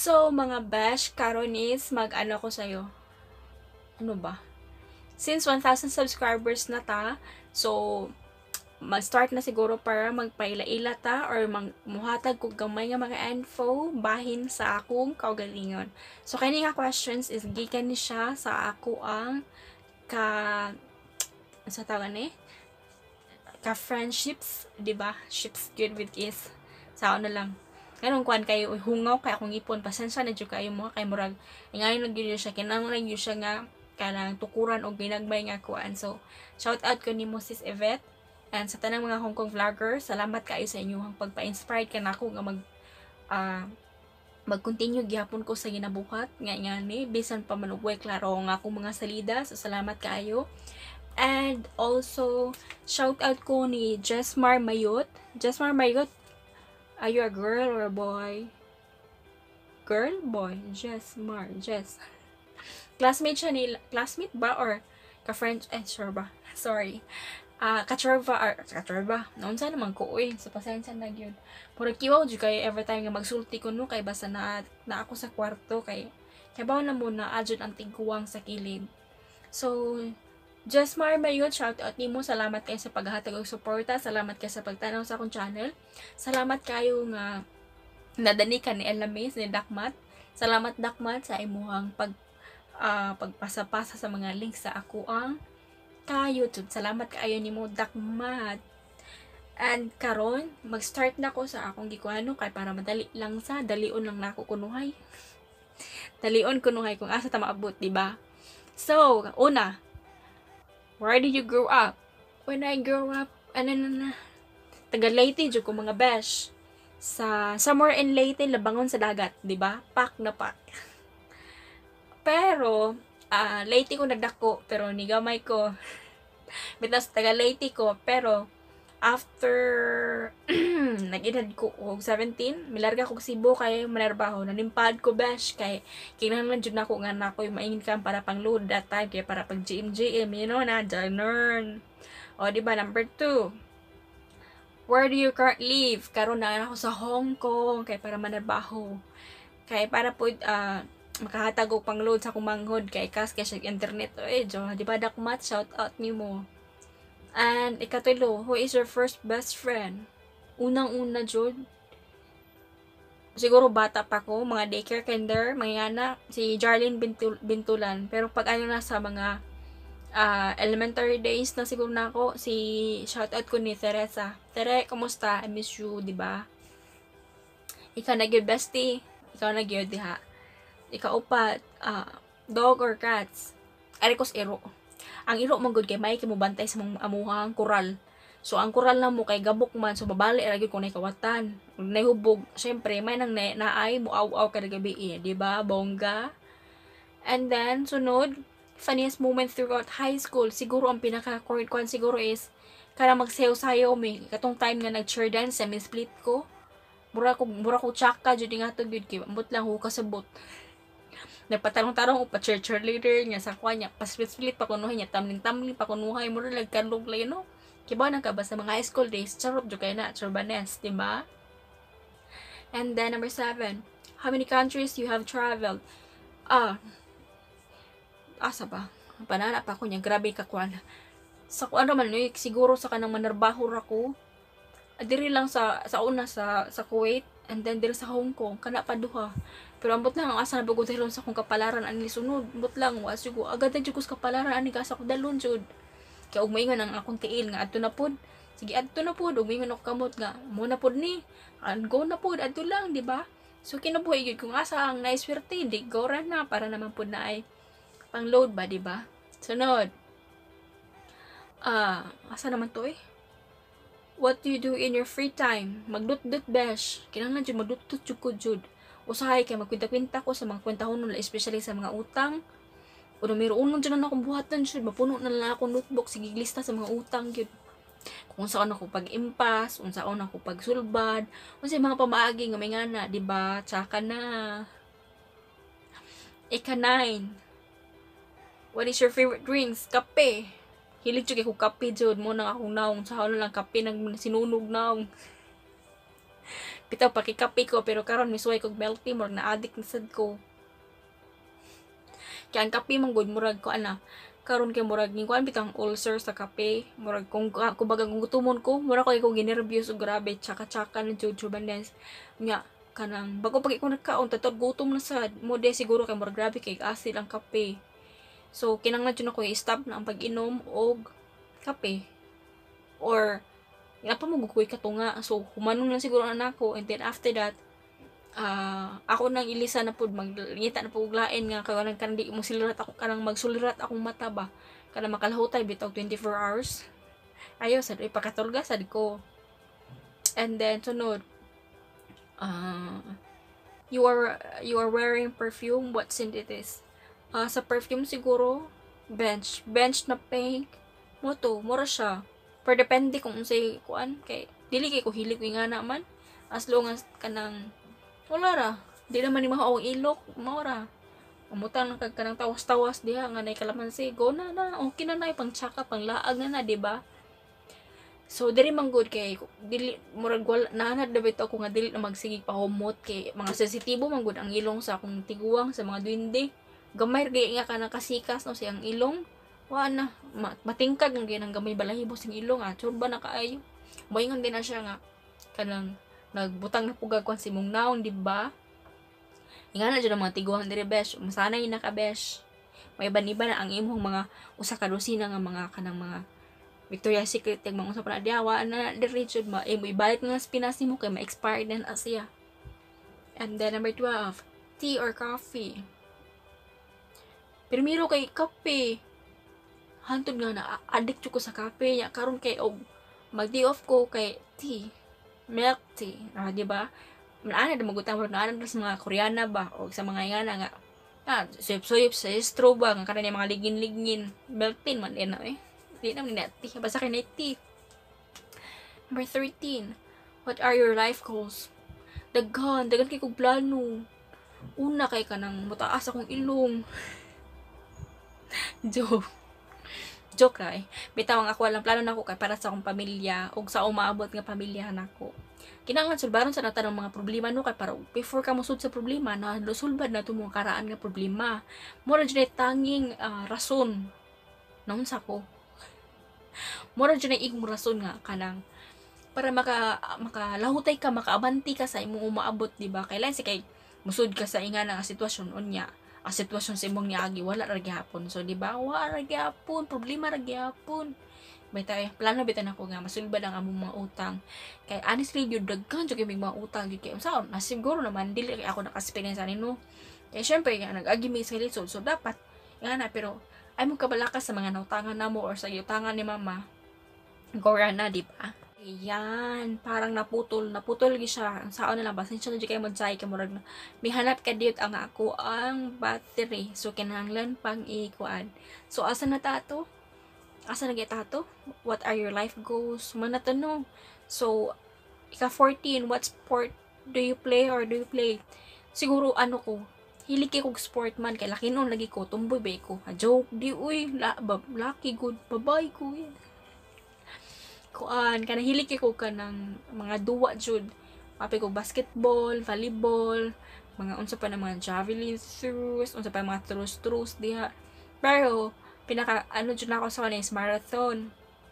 So, mga besh, karon is mag-ano ko sa'yo. Ano ba? Since 1,000 subscribers na ta, so, mag-start na siguro para magpaila-ila ta or muhatag ko gamay nga mga info bahin sa akong kaugalingon. So, kani nga questions is gikan ni siya sa ako ang ka sa tawag ni ka friendships, di ba? Ships good with is. Sao na lang. Ganun kuan kayo hungaw kay akong ipon pasensya na jud kayo mo kay murag ngayon lang gyud siya kinahanglan lang gyud siya nga kanang tukuran og ginagmay nga kuan. So shout out ko nimo sis Yvette and sa tanang mga Hong Kong vlogger, salamat kayo sa inyong pagpa-inspired kanako nga mag-continue gihapon ko sa ginabuhat nga ni bisan pa manugway klaro nga akong mga salida. So salamat kayo. And also shout out ko ni Jesmar Mayot. Jesmar Mayot, are you a girl or a boy? Girl? Boy? Jesmar. Jess. Classmate siya ni... Classmate ba? Or ka-friend? Sure ba? Sorry. Kachorba. Noon sa naman ko, uy. So, pasensya na yun. Pura kiwaw dyan kayo every time nga magsulti ko no. Kay basta na ako sa kwarto. Kay bawa na muna adjun ang tigkuwang sa kilid. So, Jesmar Mayot, shout out nimo. Salamat kayo sa paghahatag og suporta. Salamat kayo sa pagtanaw sa akong channel. Salamat kayo nga nadani ka ni Elamis ni Dakmat. Salamat Dakmat sa imuhang pagpasa-pasa sa mga links sa ako ang YouTube. Salamat kayo nimo Dakmat. And karon mag-start na ko sa akong gikuano kay para madali lang sa dalion lang nako kunuhay. Dalion kunuhay kung asa ta maabot, di ba? So, una, where did you grow up? When I grow up, taga Leyte jud ko mga besh. Sa somewhere in Leyte, labangon sa dagat, di ba? Pak na pak. Pero Leyte ko nagdako, pero nigamay ko. Bitas taga Leyte ko, pero after nag-edad ko og 17, milarga ko Cebu kay manarbaho, nanimpad ko besh kay kinahanglan jud nako nga nako yung ma-income para pang load that time kay para pag GM you know na janern. O di ba number 2? Where do you currently live? Karon na ako sa Hong Kong kay para manarbaho. Kay para po makahatag og pang load sa kumanghod kay kas kay siya internet. Jo, di ba Dakmat, shout out nimo. And ikatulo, who is your first best friend? Unang-una jud. Siguro bata pa ko, mga daycare kinder, mga anak, si Jarlene Bintulan. Pero pag ano na sa mga elementary days na siguro na ako, si shoutout ko ni Teresa. Tere, kumusta? I miss you, di ba? Ikaw na gyud bestie. Ikaw na gyud diha. Ikaupat, dog or cats? Arikos iro. Ang iro mong good kay may kimubantay sa mga amuhang koral. So ang koral na mo kay gabok man, so babali ra gyud kung naikawatan. Kung nahubog, syempre may nang naay mo aw-aw kada gabi, di ba? Bongga. And then sunod, funniest moment throughout high school, siguro ang pinaka-kuan siguro is kada magsayaw-sayaw mi katong time nga nag-cheer dance sa split ko. Mura ko tsaka jud nga to gyud kay ambot lang ko kasabot. Nagpatarong-tarong o pa-cheerleader niya sa kwa niya. Pasplit pa kunuhay niya. Tamling-tamling pa kunuhay. Mura nagkanlog lang, no? Kiba na ka ba sa mga high school days? Charot jo kayo na. Churbanes, diba? And then, number 7. How many countries you have traveled? Asa ba? Panana pa ko niya. Grabe ka kwan. Sa kuan naman, siguro sa kanang manarbaho ra ko. Diri lang sa una sa Kuwait. And then, diri sa Hong Kong. Kana pa duha. Pero ambot lang ang asa na bagong dahilon sa akong kapalaran ani sunod. Ambot lang was ko agad na jud ko sa kapalaran ani ka sa akong dalon jud. Kaya ug moingon ang akong tiil nga adto na pod. Sige adto na pod ug moingon ako kamot nga mo na pod ni. Go na pod adto lang, di ba? So kinabuhi gyud kung asa ang naiswerte, di go ra na para naman pod na ay pang load ba, di ba? Sunod. Asa naman to eh? What do you do in your free time? Magdut-dut besh. Kinahanglan jud magdut-dut jud. Usahay kay magkwenta-kwenta ko sa mga kwentahon nila, especially sa mga utang. O numero 1 dyan na akong buhatan jud, mapuno na lang akong notebook, sige lista sa mga utang yun. Kung saan ako pag-impas, kung saan ako pagsulbad, kung sa mga pamaagi nga may ngana, diba? Tsaka na. Ika-9. What is your favorite drinks? Kape. Hilig jud kay ko kape jud mo nang akong naong sa lang kape nang sinunog naong. Bitaw pakikape ko pero karon misuway kog milk tea murag na addict na sad ko. Kaya ang kape man gud murag ko ana. Karon kay murag ning kuan bitang ulcer sa kape. Murag kung kumbaga kung gutumon ko, murag ko ginervyos og grabe tsaka-tsaka na jujubanes. Nya kanang bago pag ko nagkaon tatod gutom na sad mo de siguro kay murag grabe kay acid ang kape. So kinahanglan jud ako i-stop na ang pag-inom og kape. Or pa mo gukoy katunga. So humanon lang siguro na nako, and then after that ako nang ilisa na pud maglingita na pud lain nga kanang kandi mo silirat ako kanang magsulirat akong mata ba kanang makalahutay bitaw 24 hours ayo sad ipakatulga sad ko. And then sunod, you are wearing perfume, what scent it is? Sa perfume siguro bench na pink mo to mura siya, pero depende kung unsay kuan kay dili kay ko hilig ko nga naman, as long as kanang wala ra, di naman ni mahaong ilok, maura. Umutang kag kanang tawas-tawas diha nga nay kalamansi, go na na, okay na na pang tsaka pang laag na di ba? So diri man good kay dili murag wala naanad daw ito ko nga dili na magsigig pa humot kay mga sensitibo man good ang ilong sa akong tiguang sa mga duwende. Gamay gay nga kanang kasikas no siyang ilong. Wa na matingkag ang ginang gamay balahibo sing ilong turba na kaayo. Moingon din na siya nga kanang nagbutang na pugag kung si mong naon, di ba? Ingana dyan ang mga tiguang diri besh, masanay na ka besh. May iba na ang imong mga usa ka dosina nga mga kanang mga Victoria's Secret yung mga usap na diawa na diri jud mo ibalik nga sa Pinas nimo kay ma-expired na siya. And then number 12, tea or coffee? Primero kay kape. Hantod nga na addict ko sa kape nya karon kay mag-day off ko kay tea. Milk tea, di ba? Maana na magutang mo na sa mga Koreana ba o sa mga ingana nga suyip-suyip sa straw ba nga kanang mga ligin-ligin milk tea man din na di na ni tea basta kay tea. Number 13, what are your life goals? Daghan kay kog plano. Una kay kanang mutaas akong ilong. Joke ra bitaw ang ako walang plano nako kay para sa akong pamilya ug sa umaabot nga pamilya nako. Kinahanglan sulbaron sa natanang mga problema no kay para before ka musud sa problema na lusulbad na to mga karaan nga problema. Mura jud tanging rason naun sa ko. Mura jud igong rason nga kanang para makalahutay ka, makaabanti ka sa imong umaabot, di ba? Kailan si kay musud ka sa ingana nga sitwasyon unya. Ang sitwasyon sa imong niagi wala ra gyapon. So di ba? Wala ra gyapon, problema ra gyapon. Bitaw plano bitan ako nga masulbad ang among mga utang. Kay honestly gyud daghan jud kay mga utang gyud kay unsa siguro naman dili kay ako naka-experience ani no. Kay syempre nga nag-agi mi sa lisod so dapat nga na pero ay mo kabalakas sa mga nautangan namo or sa utangan ni mama. Gora na di ba? Ayan, parang naputol gi siya. Saan na lang ba? Sinsya na di kayo magsay ka murag na. Mihanap ka dito ang ako ang battery. So, kinahanglan pang ikuan. So, asa na tato? Asa na tato? What are your life goals? Manatanong. So, ika-14, what sport do you play or do you play? Siguro, ano ko, hilig kong sport man. Kay laki noon lagi ko, tumboy ba ko. Joke, di uy, lucky good, babay ko eh. Kuan kana hilig ko kanang mga duwa jud mapi ko basketball, volleyball, mga unsa pa na mga javelin throws, unsa pa mga throws diha. Pero pinaka ano jud nako sa kanis marathon.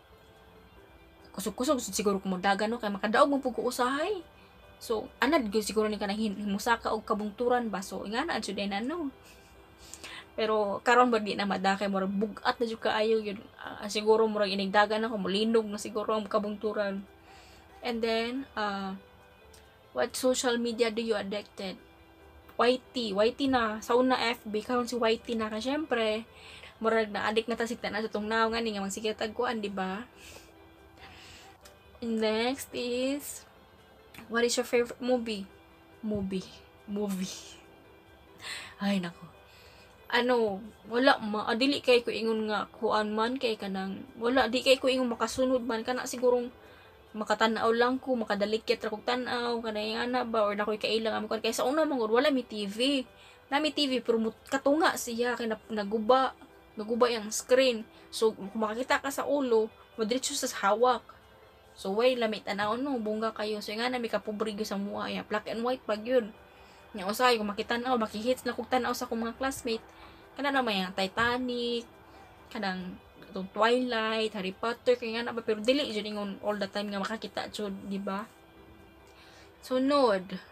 Kusog siguro ko dagan no kay makadaog mo pug ko usahay. So anad gyud siguro ni kanang himusaka og kabungturan ba so ingana jud din ano. Pero karon ba di na madakay murag bugat na jud kaayo yun. Siguro murag inigdagan ako mulinog na siguro ang kabungturan. And then what social media do you addicted? YT na sa una FB karon si YT na ka syempre murag na addict na ta sikta na sa tong naw nga ni nga magsigit tagkuan di ba? Next is what is your favorite movie? Ay nako. Wala dili kay ko ingon nga kuan man kay kanang wala di kay ko ingon makasunod man kana sigurong makatanaw lang ko makadalikit ra kog tan-aw kanay ana ba or nakoy kailang am kay sa una mangod wala mi TV pero katunga siya kay naguba yung screen so kung makakita ka sa ulo mo diretso sa hawak So way lamit tanaw no bungga kayo. So nga na mi kapobre gyud sa mua ya. Black and white pag yun. Nya usay ko makita-naw, makihits na kog tan-aw sa akong mga classmate. Kana na may Titanic, kanang itong Twilight, Harry Potter kay nga na ba pero dili jud ingon all the time nga makakita jud, di ba? Sunod.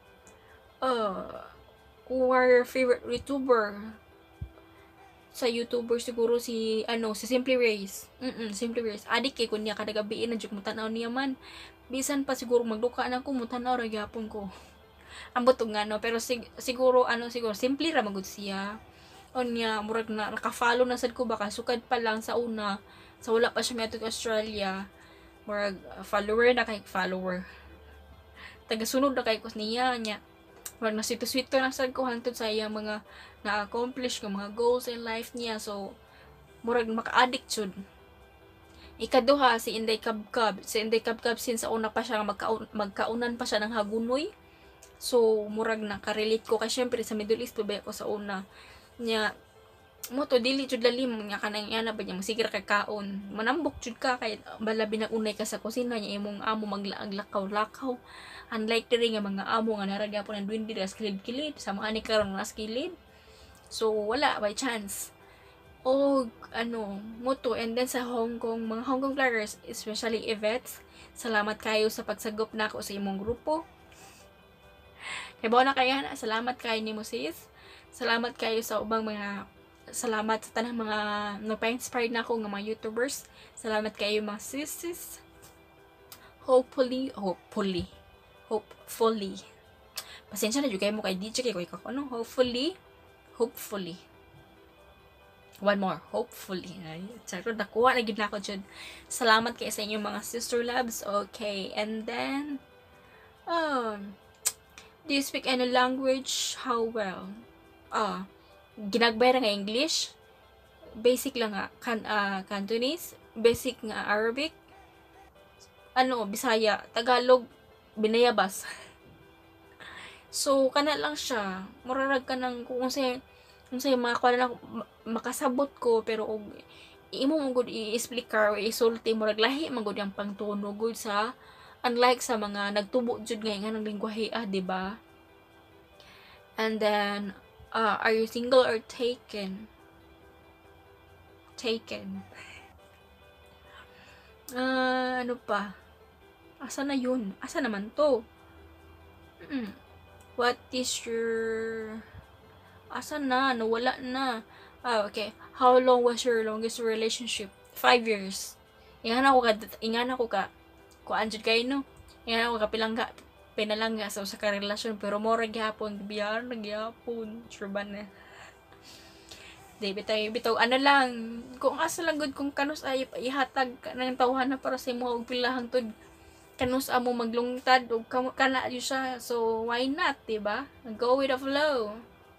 Who are your favorite YouTuber? Sa YouTuber siguro si si Simply Race. Simply Race. Adik kay kunya kada gabi na jud mo tan-aw niya man. Bisan pa siguro magduka na ko mo tan-aw ra gyapon ko. Ambot og ngano pero siguro siguro Simply ra magud siya. Onya murag na naka-follow na sad ko baka sukad pa lang sa una. Sa wala pa siya miadto Australia. Murag follower na kay follower. Tagasunod na kay ko niya nya. Murag na sweet na sad ko hangtod sa iyang mga na-accomplish ng mga goals in life niya. So, murag maka-addict jud. Ikaduha, si Inday Kabkab. Si Inday Kabkab, since sa una pa siya, magkaunan pa siya ng hagunoy. So, murag nakarelate ko. Kasi syempre, sa Middle East, pabaya ko sa una. Nya, mo to, dili jud lalim. Nga kanang yana ba niya, masigira kay kaon. Manambok jud ka, kay balabi na unay ka sa kusina niya, imong amo maglaag-lakaw-lakaw. Unlike diri nga mga amo nga naragya po ng duwindi, das kilid-kilid. Sa mga ani karon nas kilid. So, wala, by chance. O, moto. And then sa Hong Kong, mga Hong Kong vloggers, especially Yvette, salamat kayo sa pagsagop na ako sa imong grupo. Kaya ba na kaya na, salamat kayo ni mo sis. Salamat kayo sa ubang mga, salamat sa tanang mga nagpa-inspired na ako ng mga YouTubers. Salamat kayo mga sis. Hopefully. Pasensya na juga mo kay DJ kay ko hopefully. One more. Hopefully. Ay, charot, nakuha na gid na ako dyan. Salamat kayo sa inyong mga sister loves. Okay. And then, do you speak any language? How well? Ginagbay nga English. Basic lang nga. Cantonese. Basic nga Arabic. Bisaya. Tagalog. Binayabas. So, kana lang siya. Murarag ka ng kung say mga kwa lang makasabot ko pero og imo mo gud i-explicar o isulti murag lahi man gud ang pangtunog gud sa unlike sa mga nagtubo jud nga ng lengguwahe di ba? And then are you single or taken? Ano pa? Asa na yun? Asa naman to? What is your... Asa na? Nawala na. Okay. How long was your longest relationship? 5 years. Ingan ako ka kuan jud kay no. Ingan ako ka pinalangga sa ka relasyon pero more gyapon biyar nagyapon. Sure ba na? Bitaw lang kung asa lang gud kung kanus ay ihatag nang tawhan na para sa imo og pilahang tud kanus amo maglungtad og kana yu siya. So why not, diba? Go with the flow.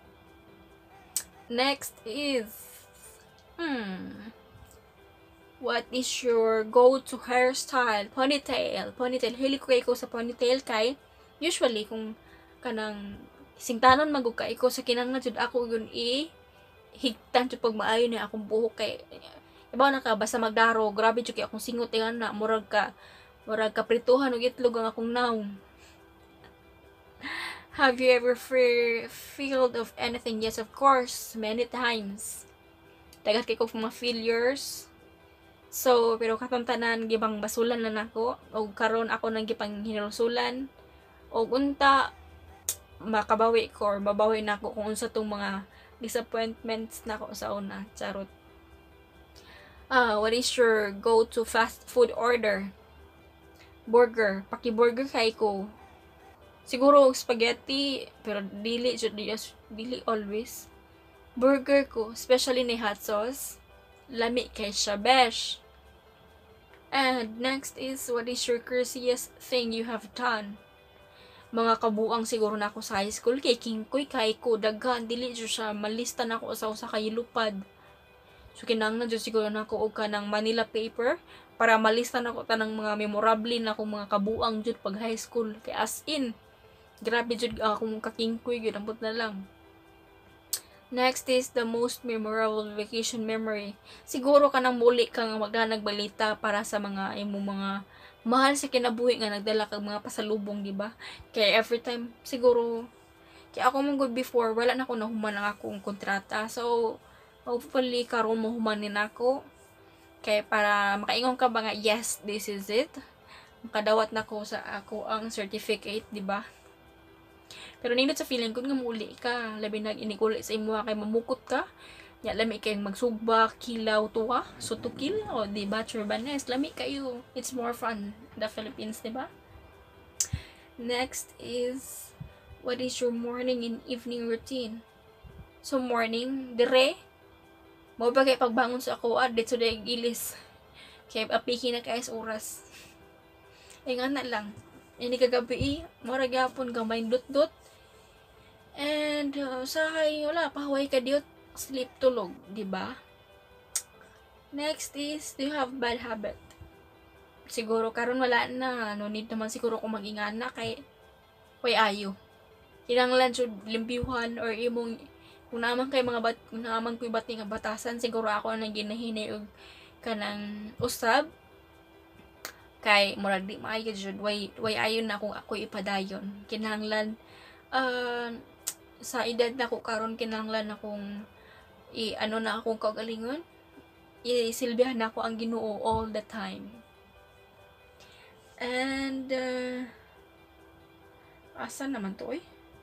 Next is what is your go-to hairstyle? Ponytail. Hili ko kay ko sa ponytail kay usually kung kanang singtanon magug ka iko sa kinahanglan jud ako yun higtan jud pag maayo ni akong buhok kay ibaw na ka basta magdaro grabe jud kay akong singot na murag ka prituhan og itlog ang akong naong. Have you ever failed of anything? Yes, of course. Many times. Dagat kay ko mga failures. So, pero katong tanan gibang basulan na nako og karon ako nang gipang hinulusulan. Og unta makabawi ko or mabawi na ako kung unsa tong mga disappointments nako sa una. Charot. What is your go-to fast food order? Burger. Paki-burger kay ko. Siguro spaghetti, pero dili always. Burger ko, especially ni hot sauce. Lami kay siya, besh. And next is, what is your craziest thing you have done? Mga kabuang siguro na ako sa high school, kay kingkoy kay ko, daghan, dili siya, malista na ako sa kayilupad. So, kinanglan dyan siguro na ako og kanang Manila paper, para malista na ako tanang mga memorable na akong mga kabuang jud pag high school. Kay as in, grabe jud akong kakingkoy gyud ambot na lang. Next is the most memorable vacation memory. Siguro kanang muli kang magdanag balita para sa mga imong mga mahal sa kinabuhi nga nagdala kag mga pasalubong, di ba? Kaya every time siguro kaya ako mong good before wala na ko nahuman ang akong kontrata. So hopefully karon mahumanin ako. Kaya para makaingon ka ba nga, yes, this is it. Makadawat na ko sa ako ang certificate, di ba? Pero nindot sa feeling ko nga muli ka, labi nag iniguli sa imo kay mamukot ka. Ya lami kay magsubak, kilaw tuwa, so to kill o di ba? Churbanes, lami kayo. It's more fun the Philippines, di ba? Next is what is your morning and evening routine? So morning, dire mo ba kay pagbangon sa ako dito sa gilis. Kay apiki na kay oras. Nga na lang. Ini kagabi, mura gyapon gamay dot-dot. And sahay wala pahuway ka diot sleep tulog, di ba? Next is, do you have bad habit? Siguro karon wala na, no need naman siguro kung mag-ingana kay way ayo. Kinahanglan jud limpiwan or imong kung naman kay kung naman ko ibati nga batasan, siguro ako nang ginahinay og kanang usab kay murag di maayo jud way ayon na kung ako ipadayon. Kinahanglan sa edad na ko karon kinahanglan akong ano na akong kagalingon, isilbihan na ako ang Ginoo all the time. And asa naman to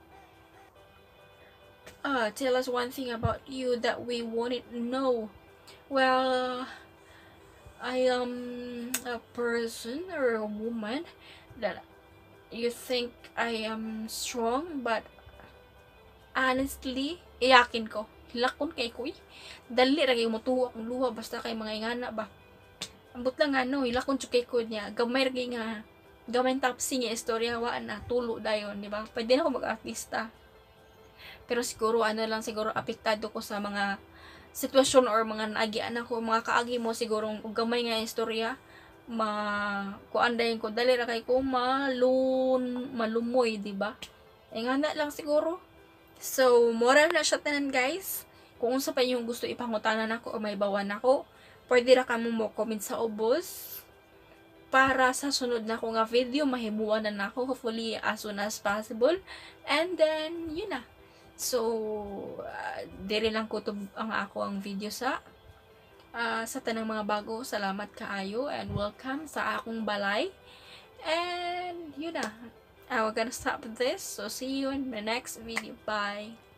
tell us one thing about you that we wanted to know. Well, I am a person or a woman that you think I am strong, but honestly, iyakin ko. Hilakon kay ko dali ra kay motuwa kung luha basta kay mga ingana ba. Ambot lang hilakon kay ko niya. Gamay ra nga gamay tapsi nga istorya wa na tulo dayon, di ba? Pwede na ako mag-artista. Pero siguro siguro apektado ko sa mga sitwasyon or mga naagian ako, mga kaagi mo siguro gamay nga istorya kuan dayon ko dali ra kay ko malumoy, di ba? Ingana lang siguro. So, moral na siya tanan guys. Kung unsa pa yung gusto ipangutanan ako o may bawan ako, pwede ra ka mo comment sa ubos para sa sunod na ko nga video mahimuan na nako, hopefully as soon as possible. And then, yun na. So, diri lang ko to ang ako ang video sa tanang mga bago. Salamat kaayo and welcome sa akong balay. And yun na. We're gonna stop this. So, see you in the next video. Bye!